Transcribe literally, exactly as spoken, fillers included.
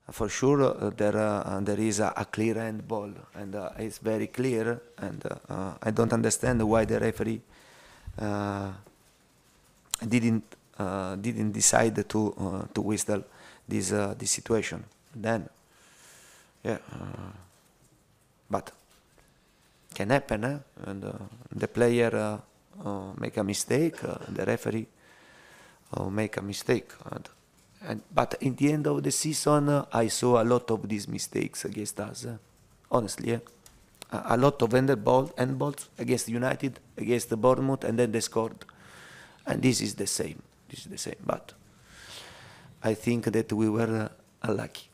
for sure uh, there uh, there is a, a clear handball, and uh, it's very clear, and uh, uh, I don't understand why the referee uh, didn't uh, didn't decide to uh, to whistle this uh, this situation. Then, yeah, uh, but can happen, eh? And uh, the player uh, uh, make a mistake, uh, the referee uh, make a mistake. And, And, but in the end of the season, uh, I saw a lot of these mistakes against us. Uh, honestly, uh, a, a lot of handball, handballs against United, against the Bournemouth, and then they scored. And this is the same. This is the same. But I think that we were uh, unlucky.